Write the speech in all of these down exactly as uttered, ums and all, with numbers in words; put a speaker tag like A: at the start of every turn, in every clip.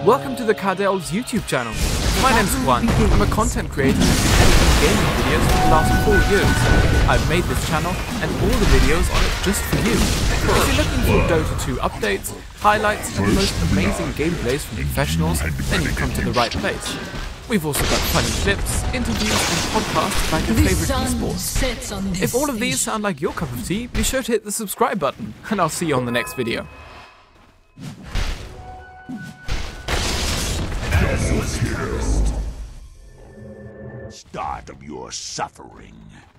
A: Welcome to the Cardel's YouTube channel. My name's Juan. I'm a content creator who's been editing gaming videos for the last four years. I've made this channel and all the videos on it just for you. If you're looking for Dota two updates, highlights and the most amazing gameplays from professionals, then you've come to the right place. We've also got funny clips, interviews and podcasts about your favourite esports. If all of these sound like your cup of tea, be sure to hit the subscribe button and I'll see you on the next video.
B: Start of your suffering.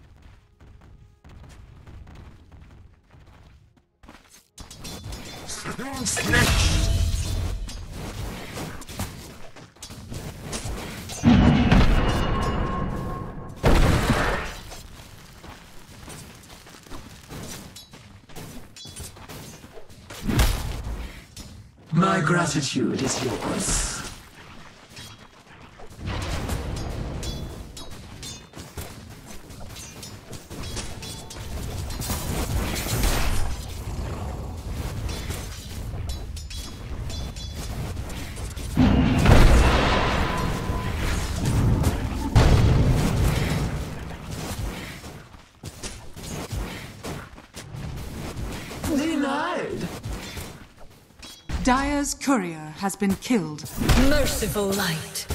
C: My gratitude is yours. Denied.
D: Dire's courier has been killed.
E: Merciful light.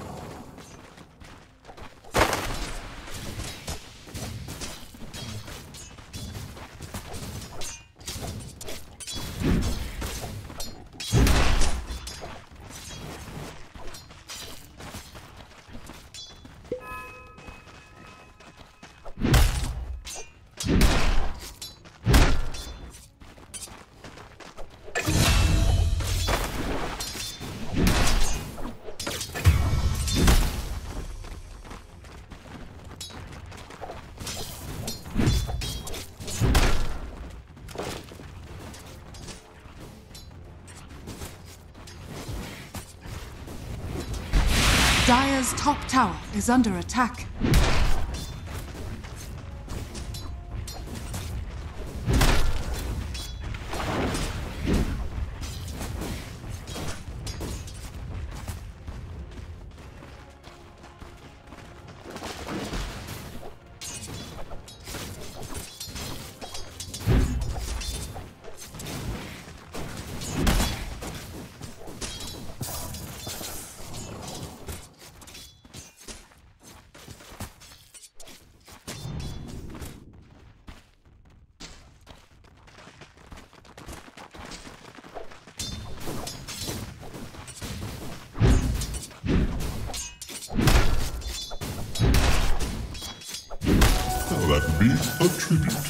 D: Dire's top tower is under attack.
B: That be a tribute.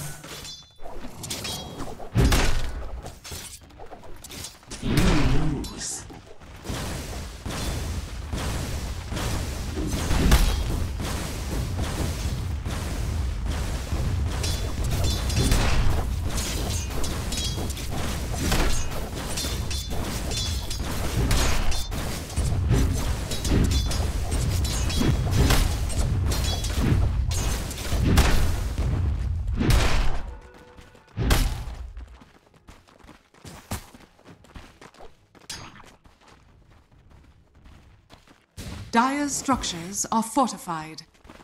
C: You lose.
D: Dire's structures are fortified.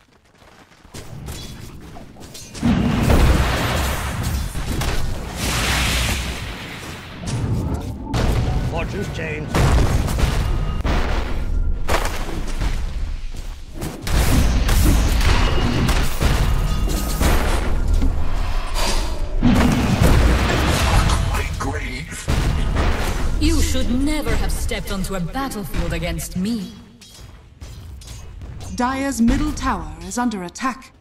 F: Fortune's changed.
B: My grave.
E: You should never have stepped onto a battlefield against me.
D: Dire's middle tower is under attack.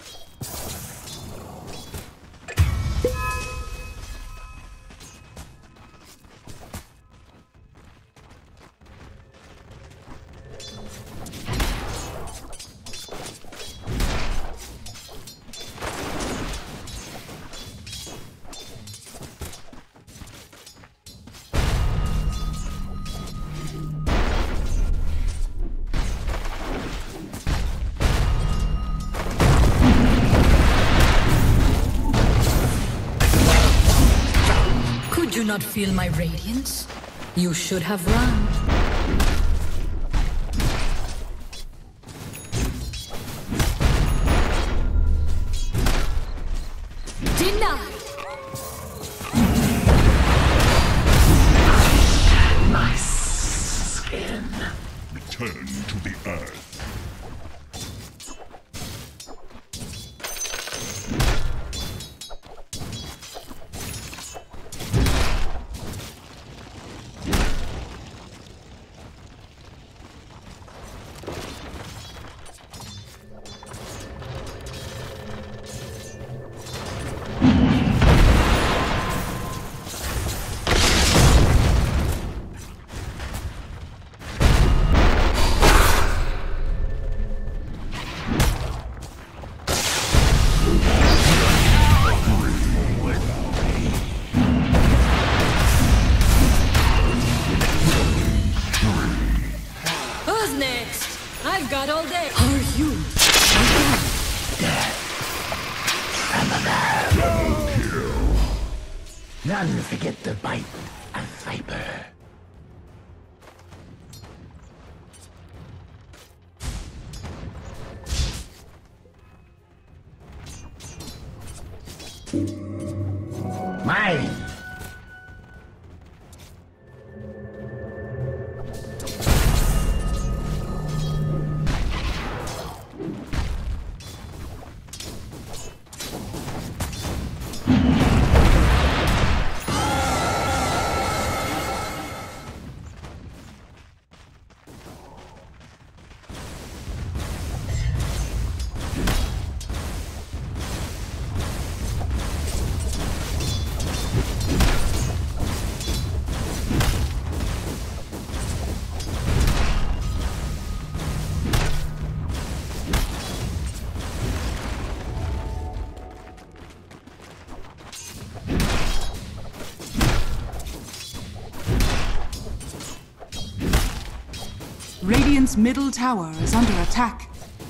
E: Did you not feel my radiance? You should have run. I've got all day. Are you?
C: None forget the bite of viper. Mine!
D: Radiant's middle tower is under attack.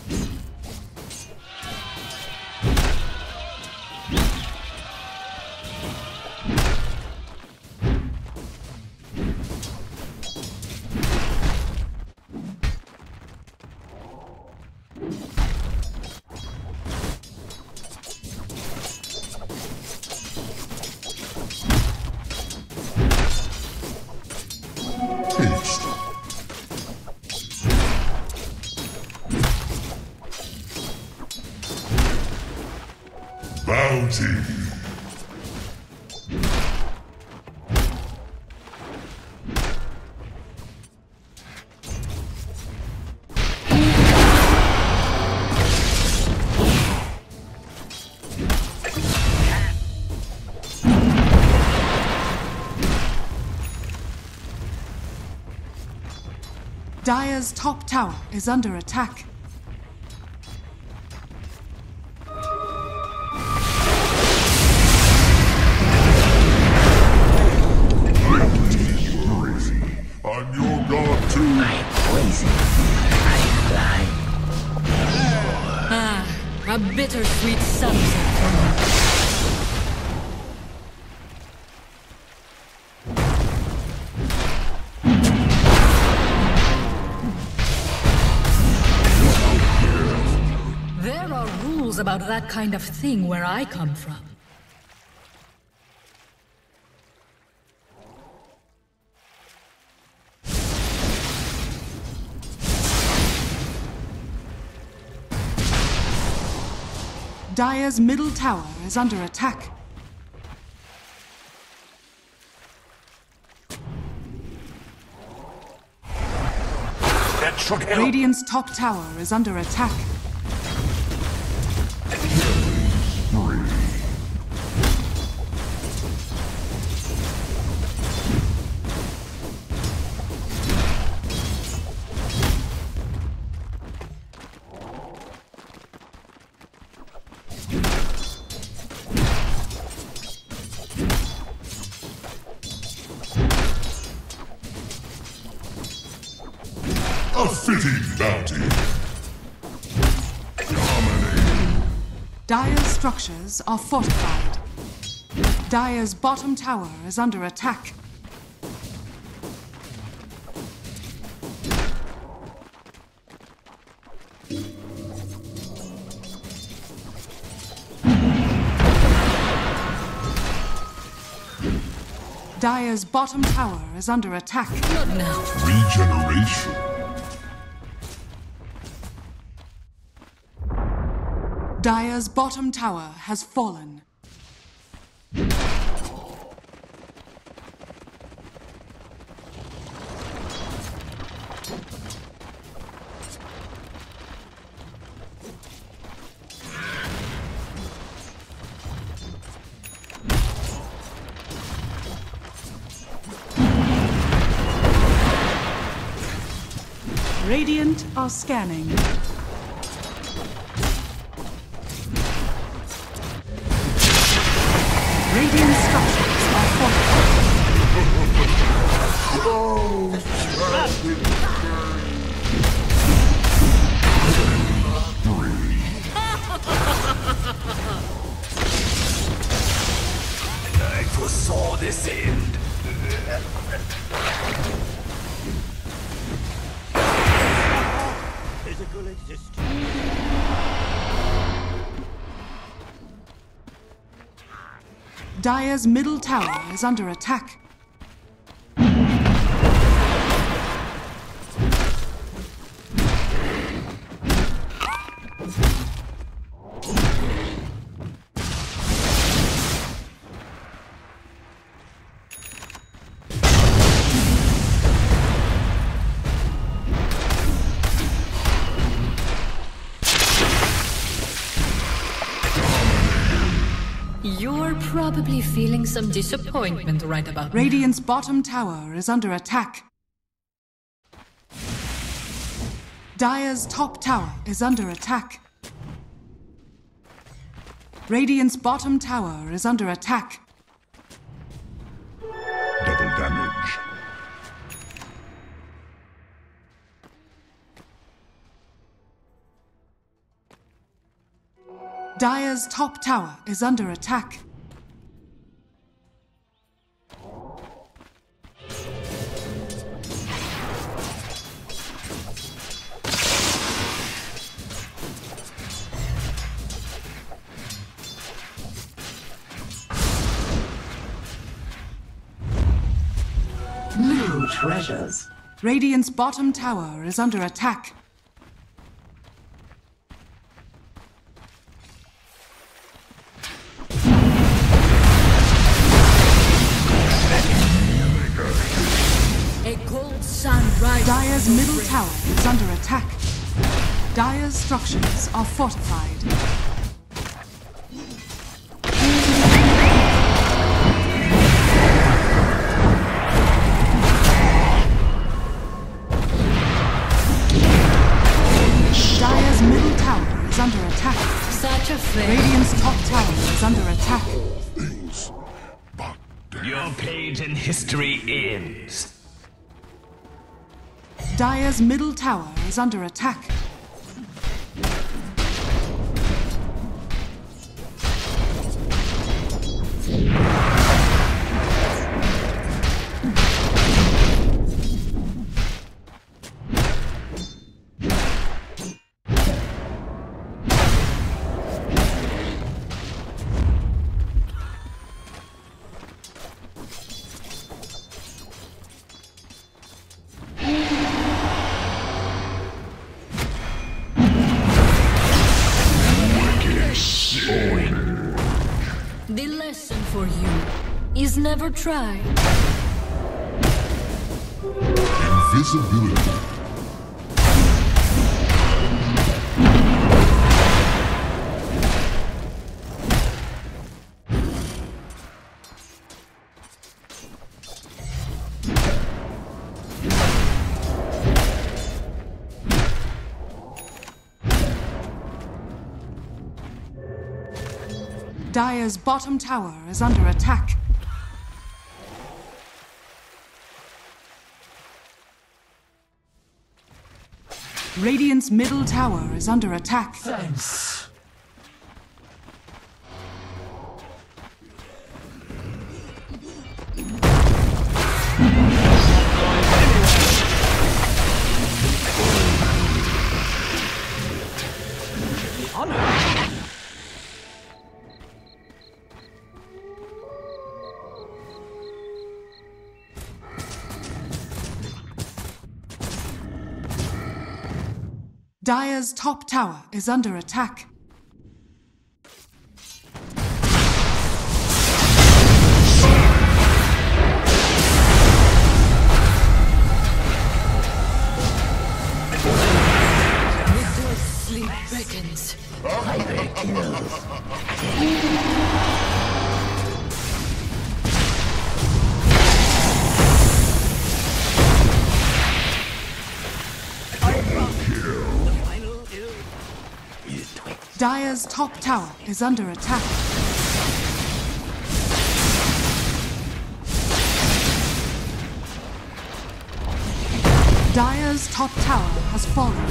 B: Taste. Bounty.
D: Dire's top tower is under attack.
B: I'm your god too.
C: My poison. I fly.
E: Ah, a bittersweet sunset for me. There are rules about that kind of thing where I come from.
D: Dire's middle tower is under attack.
B: That should help.
D: Radiant's top tower is under attack.
B: A fitting bounty. Dominating.
D: Dire's structures are fortified. Dire's bottom tower is under attack. Dire's bottom tower is under attack.
E: Not now.
B: Regeneration.
D: Dire's bottom tower has fallen. Radiant are scanning. Radiant structures are fortified.
F: resist.
D: Dire's middle tower is under attack.
E: You're probably feeling some disappointment right about now.
D: Radiant's bottom tower is under attack. Dire's top tower is under attack. Radiant's bottom tower is under attack.
B: Double damage.
D: Dire's top tower is under attack.
C: New treasures.
D: Radiant's bottom tower is under attack.
E: A cold sun rises.
D: Dire's middle tower is under attack. Dire's structures are fortified. Dire's middle tower is under attack.
E: Such a fate.
D: Radiant's top tower is under attack.
B: Things. But death.
G: Your page in history ends.
D: Dire's middle tower is under attack.
E: The lesson for you is never try.
B: Invisibility.
D: Dire's bottom tower is under attack. Radiant's middle tower is under attack.
C: Thanks.
D: Dire's top tower is under attack.
E: Your sleep beckons.
C: Hyper kill.
D: Dire's top tower is under attack. Dire's top tower has fallen.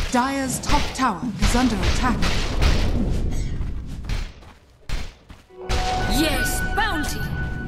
D: Dire's top tower is under attack.
E: Yes, bounty!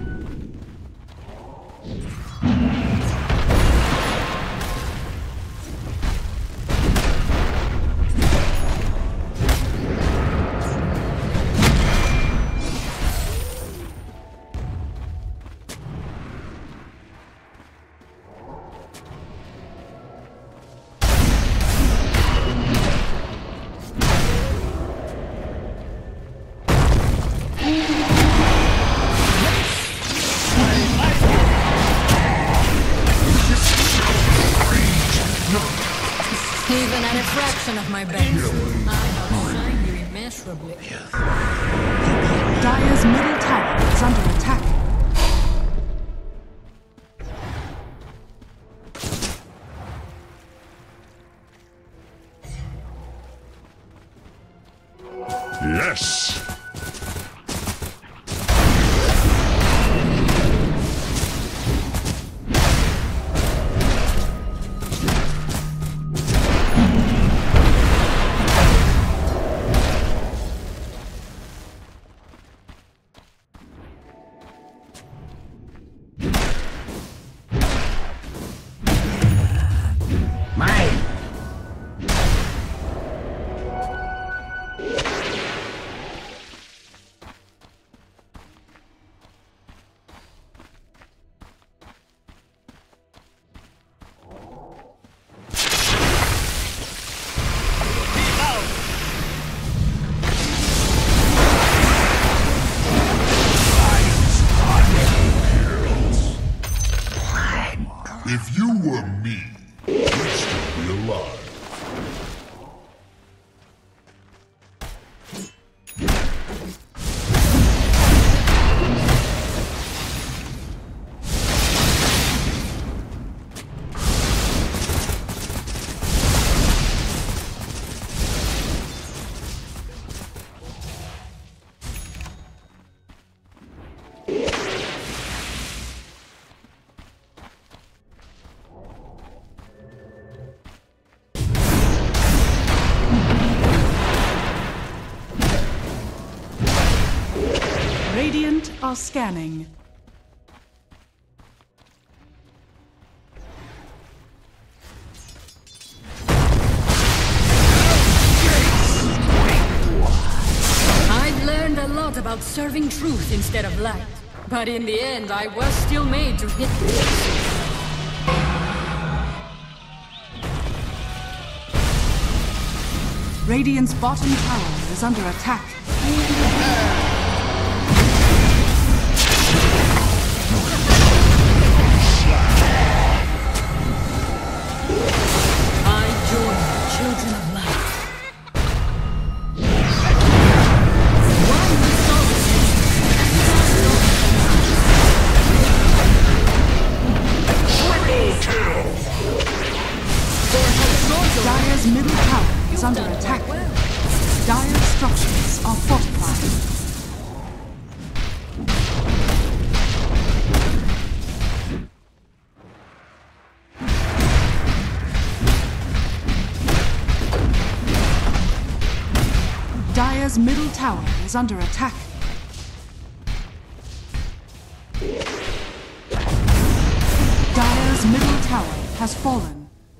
E: Even at a fraction of my best, I outshine you immeasurably.
D: Dire's middle tower is under attack.
B: Yes!
C: Mine!
B: If you were me, you'd still be alive.
D: Radiant are scanning.
E: I've learned a lot about serving truth instead of light. But in the end, I was still made to hit the
D: Radiant's bottom tower is under attack.
E: I join the children of light. One resolves
D: Dire's middle tower is under attack. Dire's structures are fortified. Dire's middle tower is under attack. Dire's middle tower has fallen.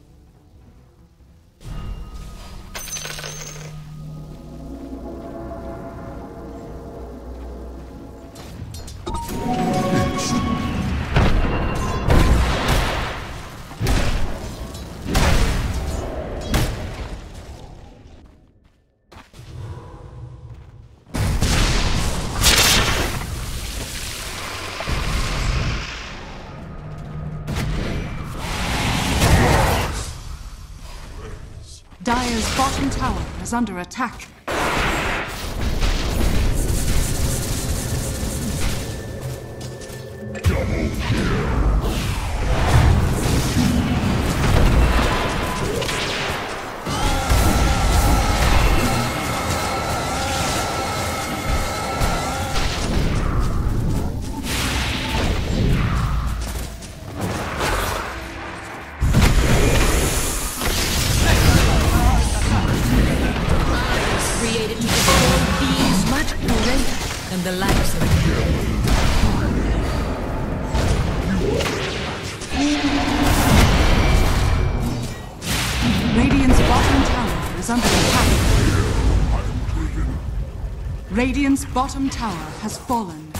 D: Dire's bottom tower is under attack.
B: Double kill.
D: Radiant's bottom tower is under attack. Radiant's bottom tower has fallen.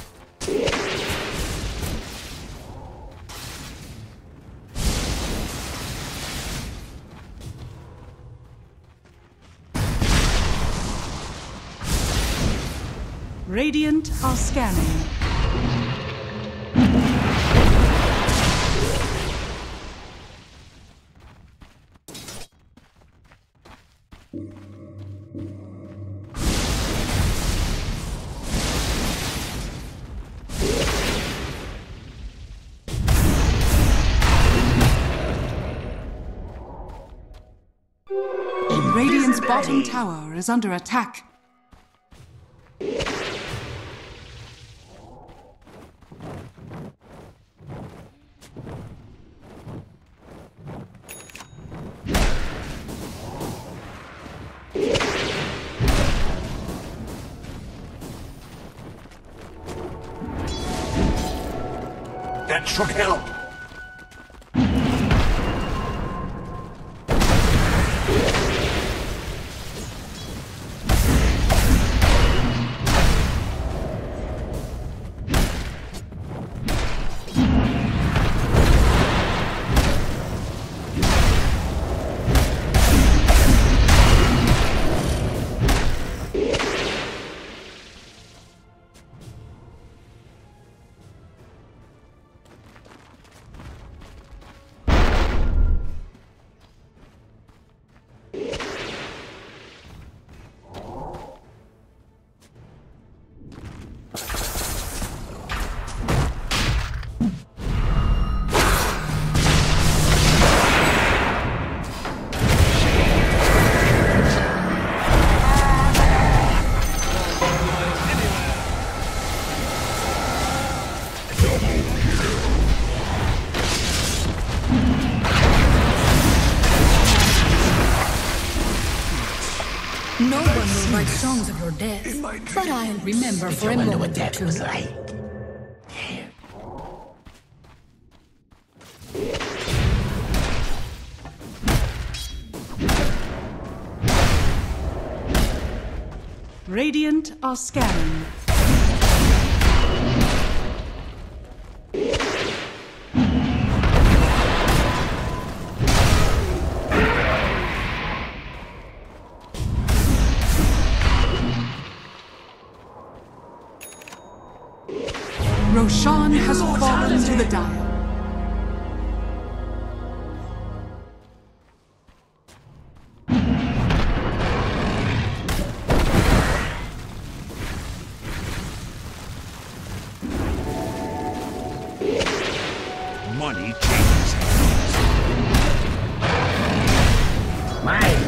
D: Radiant are scanning. Radiant's bottom tower is under attack.
F: That should help.
E: No one will write songs of your death, but I'll remember for a
C: Wonder what
E: moment or
C: that
E: two.
C: was like.
D: Radiant are scanning. Roshan has fallen to the Dire.
F: Money changes hands.
C: Mine.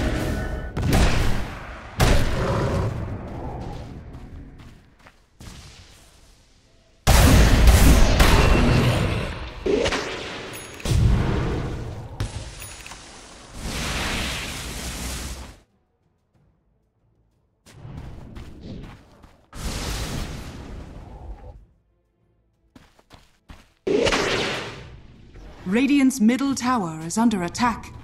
D: Radiant's middle tower is under attack.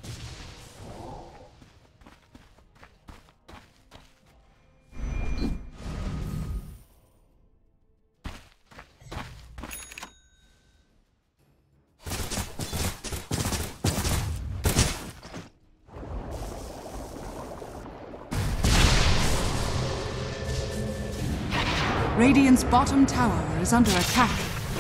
D: Radiant's bottom tower is under attack.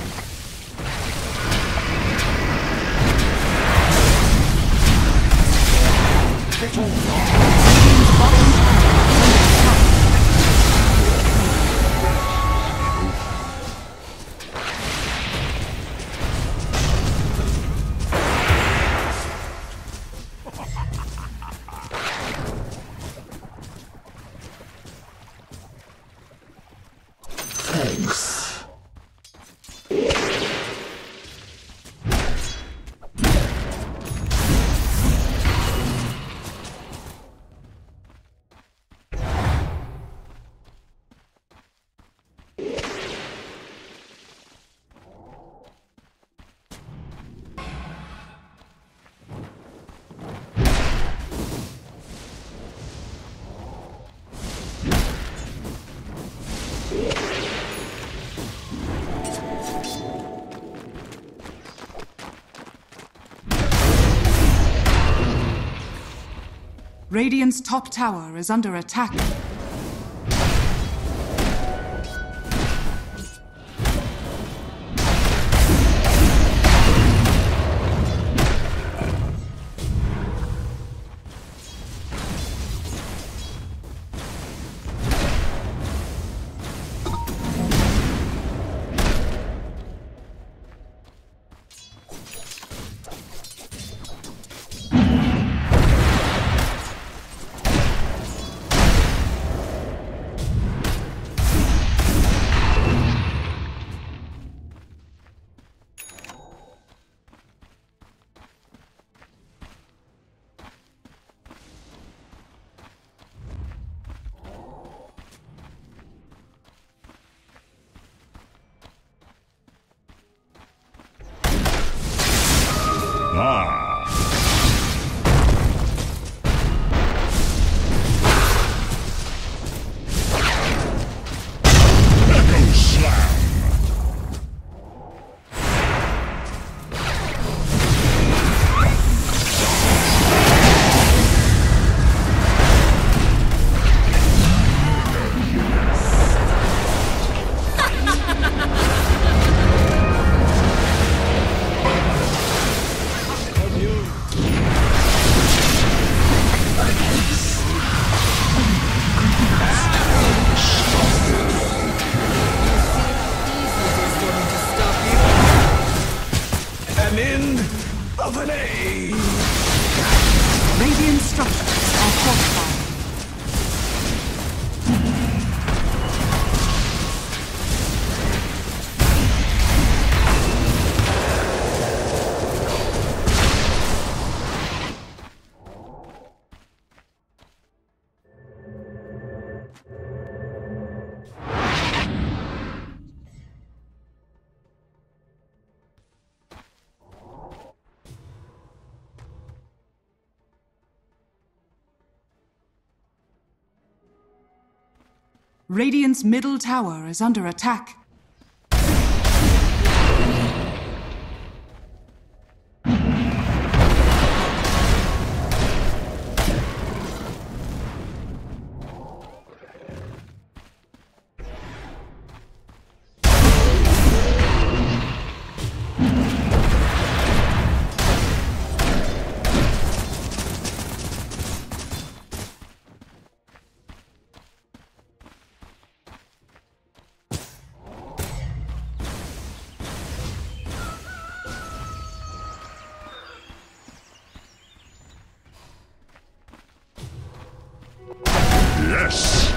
C: Thanks.
D: Radiant's top tower is under attack.
F: Ah. Echo Slam. An end of an age.
D: Radiant structures are fortified. Radiant's middle tower is under attack.
F: Yes.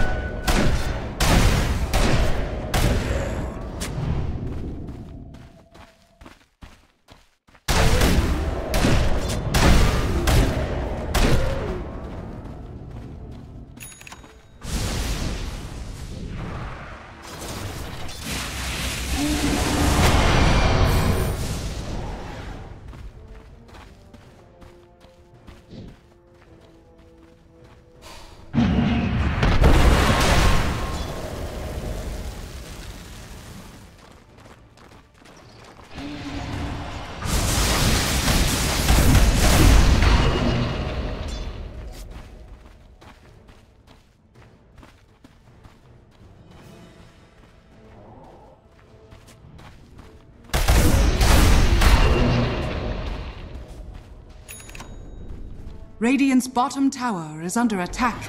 F: Radiant's bottom tower is under attack.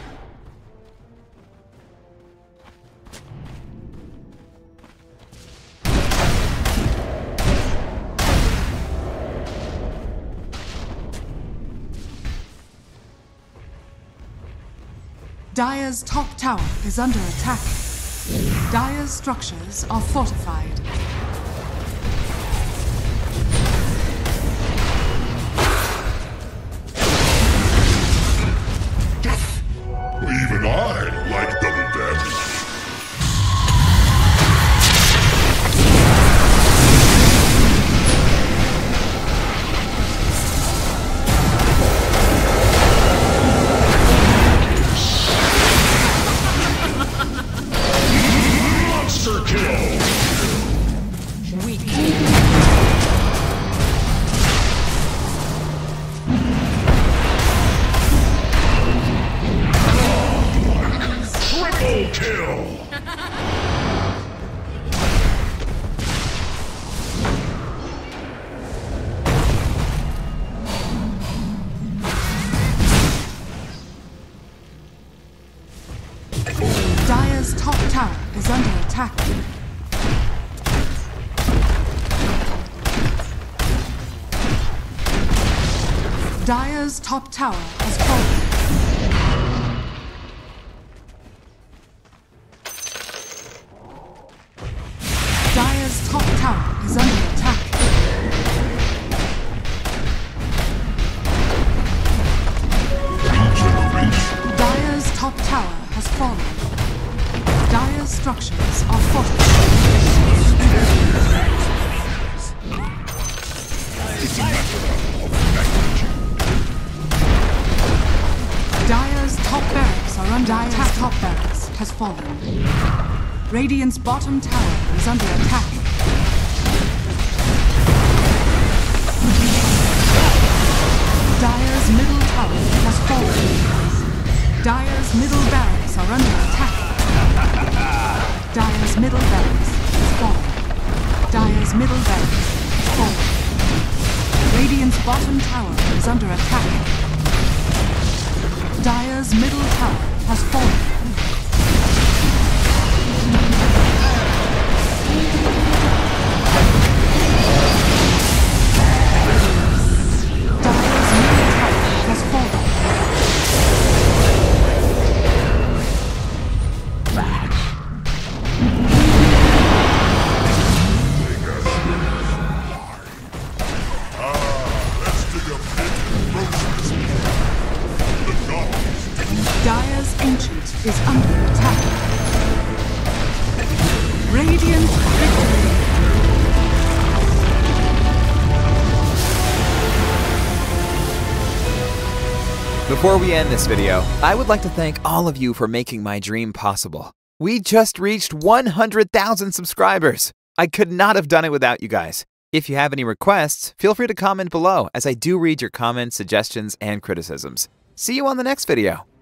F: Dire's top tower is under attack. Dire's structures are fortified.
B: Even I like double damage.
F: Monster kill.
B: kill!
D: Dire's top tower is under attack. Dire's top tower has fallen. Dire's top tower is under attack. Dire's top tower has fallen. Dire's structures are fortified.
B: It's a matter of magnitude.
D: Dire's top barracks are under Dire's attack. Top barracks has fallen. Radiant's bottom tower is under attack. Dire's middle tower has fallen. Dire's middle barracks are under attack. Dire's middle barracks has fallen. Dire's middle barracks has fallen. Radiant's bottom tower is under attack. Dire's middle tower has fallen. Dire's middle tower has fallen. Dire's Ancient is under attack. Radiant victory.
H: Before we end this video, I would like to thank all of you for making my dream possible. We just reached one hundred thousand subscribers. I could not have done it without you guys. If you have any requests, feel free to comment below, as I do read your comments, suggestions, and criticisms. See you on the next video.